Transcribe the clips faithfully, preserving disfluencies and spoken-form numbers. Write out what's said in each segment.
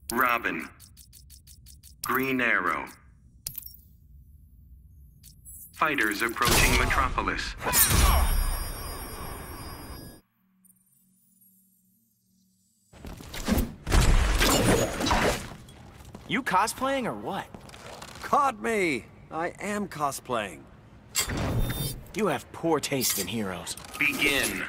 Robin. Green Arrow. Fighters approaching Metropolis. You cosplaying or what? Caught me! I am cosplaying. You have poor taste in heroes. Begin.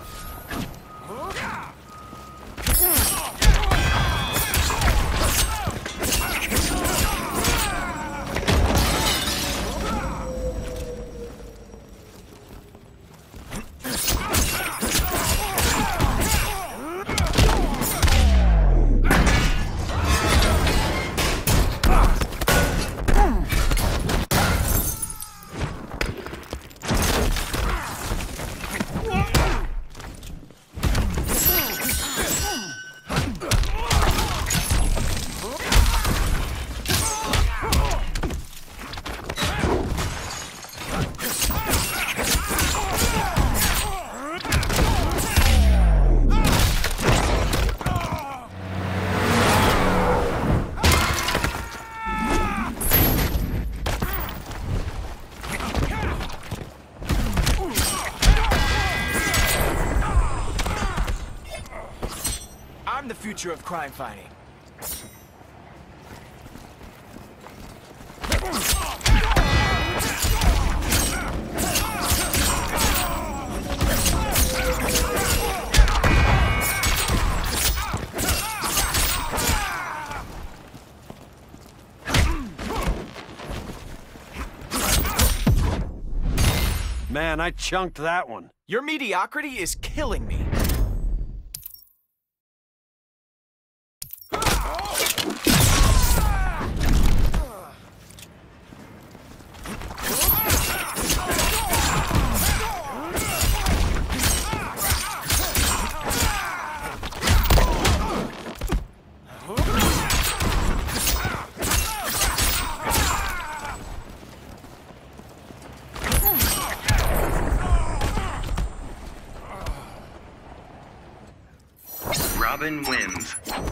I'm the future of crime fighting. Man, I chunked that one. Your mediocrity is killing me. Robin wins.